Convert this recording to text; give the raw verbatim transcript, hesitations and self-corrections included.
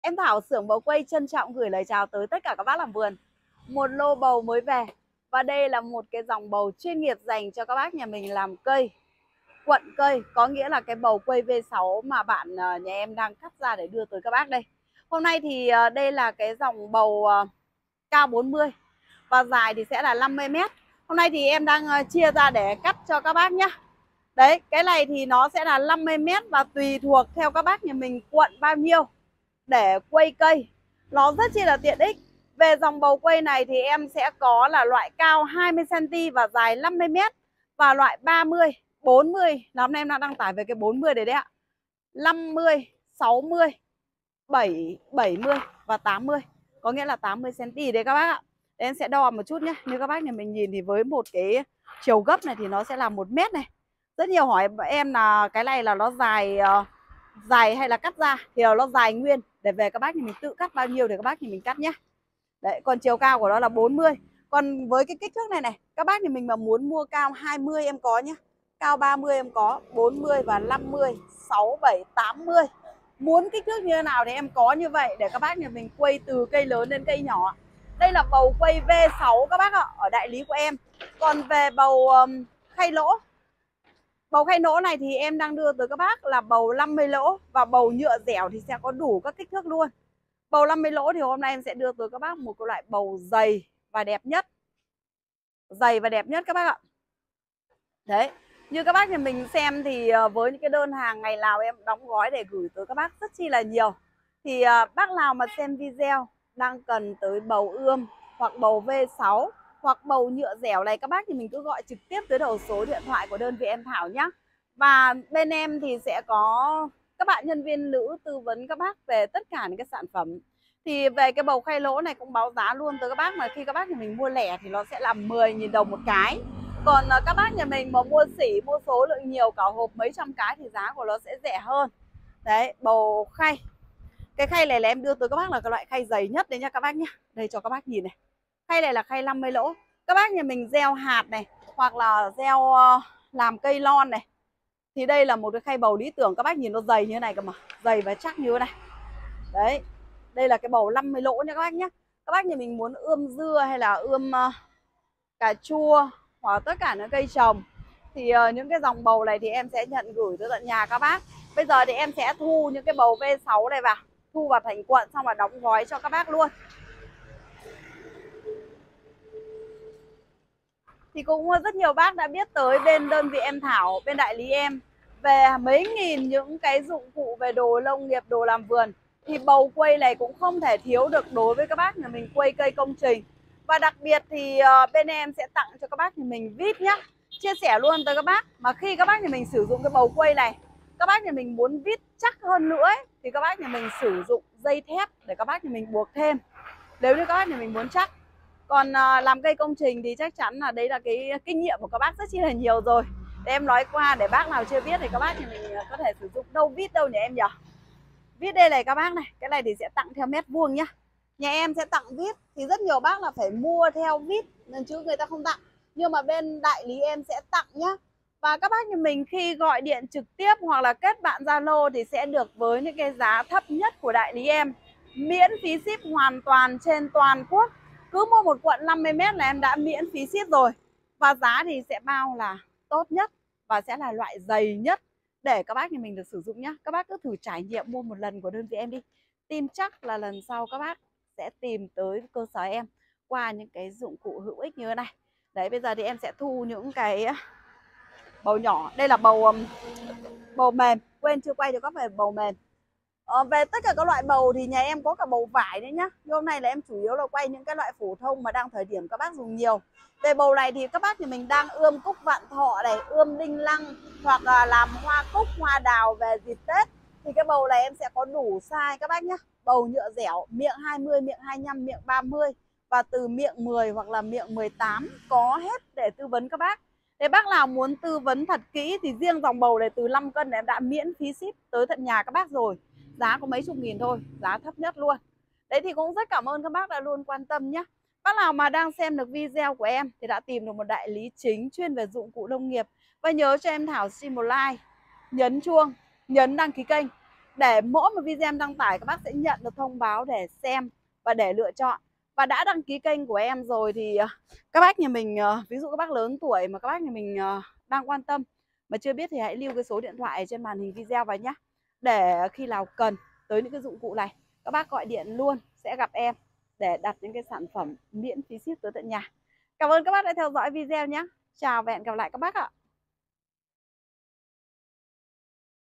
Em Thảo xưởng bầu quay trân trọng gửi lời chào tới tất cả các bác làm vườn. Một lô bầu mới về. Và đây là một cái dòng bầu chuyên nghiệp dành cho các bác nhà mình làm cây, quận cây. Có nghĩa là cái bầu quay V sáu mà bạn nhà em đang cắt ra để đưa tới các bác đây. Hôm nay thì đây là cái dòng bầu cao bốn mươi và dài thì sẽ là năm mươi mét. Hôm nay thì em đang chia ra để cắt cho các bác nhé. Đấy, cái này thì nó sẽ là năm mươi mét và tùy thuộc theo các bác nhà mình quận bao nhiêu để quay cây. Nó rất chi là tiện ích. Về dòng bầu quay này thì em sẽ có là loại cao hai mươi xăng ti mét và dài năm mươi mét và loại ba mươi, bốn mươi. Là hôm nay em đang đăng tải về cái bốn mươi đấy đấy ạ. năm mươi, sáu mươi, bảy, bảy mươi và tám mươi. Có nghĩa là tám mươi xăng ti mét đấy các bác ạ. Để em sẽ đo một chút nhé. Như các bác nhà mình nhìn thì với một cái chiều gấp này thì nó sẽ là một mét này. Rất nhiều hỏi em là cái này là nó dài uh, dài hay là cắt ra, thì nó dài nguyên để về các bác thì mình tự cắt bao nhiêu để các bác thì mình cắt nhé. Đấy, còn chiều cao của nó là bốn mươi. Còn với cái kích thước này này, các bác thì mình mà muốn mua cao hai mươi em có nhé, cao ba mươi em có, bốn mươi và năm mươi, sáu, bảy, tám mươi. Muốn kích thước như thế nào thì em có như vậy để các bác nhà mình quay từ cây lớn đến cây nhỏ. Đây là bầu quay V sáu các bác ạ, ở đại lý của em. Còn về bầu um, khay lỗ, bầu khay lỗ này thì em đang đưa tới các bác là bầu năm mươi lỗ và bầu nhựa dẻo thì sẽ có đủ các kích thước luôn. Bầu năm mươi lỗ thì hôm nay em sẽ đưa tới các bác một cái loại bầu dày và đẹp nhất. Dày và đẹp nhất các bác ạ. Đấy, như các bác nhà mình xem thì với những cái đơn hàng ngày nào em đóng gói để gửi tới các bác rất chi là nhiều. Thì bác nào mà xem video đang cần tới bầu ươm hoặc bầu V sáu hoặc bầu nhựa dẻo này, các bác thì mình cứ gọi trực tiếp tới đầu số điện thoại của đơn vị em Thảo nhé. Và bên em thì sẽ có các bạn nhân viên nữ tư vấn các bác về tất cả những cái sản phẩm. Thì về cái bầu khay lỗ này cũng báo giá luôn tới các bác, mà khi các bác nhà mình mua lẻ thì nó sẽ là mười nghìn đồng một cái. Còn các bác nhà mình mà mua sỉ, mua số lượng nhiều cả hộp mấy trăm cái thì giá của nó sẽ rẻ hơn. Đấy, bầu khay. Cái khay này là em đưa tới các bác là cái loại khay dày nhất đấy nha các bác nhé. Đây cho các bác nhìn này. Khay này là khay năm mươi lỗ. Các bác nhà mình gieo hạt này hoặc là gieo uh, làm cây lon này thì đây là một cái khay bầu lý tưởng. Các bác nhìn nó dày như thế này cơ mà, dày và chắc như thế này. Đấy, đây là cái bầu năm mươi lỗ nha các bác nhé. Các bác nhà mình muốn ươm dưa hay là ươm uh, cà chua hoặc tất cả những cây trồng thì uh, những cái dòng bầu này thì em sẽ nhận gửi tới tận nhà các bác. Bây giờ thì em sẽ thu những cái bầu V sáu này vào, thu vào thành cuộn xong và đóng gói cho các bác luôn. Thì cũng rất nhiều bác đã biết tới bên đơn vị em Thảo, bên đại lý em về mấy nghìn những cái dụng cụ về đồ nông nghiệp, đồ làm vườn. Thì bầu quay này cũng không thể thiếu được đối với các bác nhà mình quay cây công trình. Và đặc biệt thì bên em sẽ tặng cho các bác nhà mình vít nhá. Chia sẻ luôn tới các bác, mà khi các bác nhà mình sử dụng cái bầu quay này, các bác nhà mình muốn vít chắc hơn nữa ấy, thì các bác nhà mình sử dụng dây thép để các bác nhà mình buộc thêm, nếu như các bác nhà mình muốn chắc. Còn uh, làm cây công trình thì chắc chắn là đấy là cái kinh nghiệm của các bác rất chi là nhiều rồi. Để em nói qua để bác nào chưa biết thì các bác nhà mình có thể sử dụng. Đâu vít đâu nhỉ em nhỉ? Vít đây này các bác này. Cái này thì sẽ tặng theo mét vuông nhá. Nhà em sẽ tặng vít. Thì rất nhiều bác là phải mua theo vít nên chứ người ta không tặng. Nhưng mà bên đại lý em sẽ tặng nhá. Và các bác nhà mình khi gọi điện trực tiếp hoặc là kết bạn Zalo thì sẽ được với những cái giá thấp nhất của đại lý em. Miễn phí ship hoàn toàn trên toàn quốc. Cứ mua một cuộn năm mươi mét là em đã miễn phí ship rồi. Và giá thì sẽ bao là tốt nhất và sẽ là loại dày nhất để các bác nhà mình được sử dụng nhé. Các bác cứ thử trải nghiệm mua một lần của đơn vị em đi. Tin chắc là lần sau các bác sẽ tìm tới cơ sở em qua những cái dụng cụ hữu ích như thế này. Đấy, bây giờ thì em sẽ thu những cái bầu nhỏ. Đây là bầu bầu mềm. Quên chưa quay cho các bạn bầu mềm. Ờ, về tất cả các loại bầu thì nhà em có cả bầu vải đấy nhá. Nhưng hôm nay là em chủ yếu là quay những cái loại phổ thông mà đang thời điểm các bác dùng nhiều. Về bầu này thì các bác thì mình đang ươm cúc vạn thọ này, ươm đinh lăng hoặc là làm hoa cúc, hoa đào về dịp Tết. Thì cái bầu này em sẽ có đủ size các bác nhá. Bầu nhựa dẻo, miệng hai mươi, miệng hai mươi lăm, miệng ba mươi và từ miệng mười hoặc là miệng mười tám có hết để tư vấn các bác. Để bác nào muốn tư vấn thật kỹ thì riêng dòng bầu này từ năm cân em đã miễn phí ship tới tận nhà các bác rồi. Giá có mấy chục nghìn thôi, giá thấp nhất luôn. Đấy thì cũng rất cảm ơn các bác đã luôn quan tâm nhé. Bác nào mà đang xem được video của em thì đã tìm được một đại lý chính chuyên về dụng cụ nông nghiệp. Và nhớ cho em Thảo xin một like, nhấn chuông, nhấn đăng ký kênh để mỗi một video em đăng tải các bác sẽ nhận được thông báo để xem và để lựa chọn. Và đã đăng ký kênh của em rồi thì các bác nhà mình, ví dụ các bác lớn tuổi mà các bác nhà mình đang quan tâm mà chưa biết thì hãy lưu cái số điện thoại trên màn hình video vào nhé. Để khi nào cần tới những cái dụng cụ này, các bác gọi điện luôn sẽ gặp em để đặt những cái sản phẩm miễn phí ship tới tận nhà. Cảm ơn các bác đã theo dõi video nhé. Chào và hẹn gặp lại các bác ạ.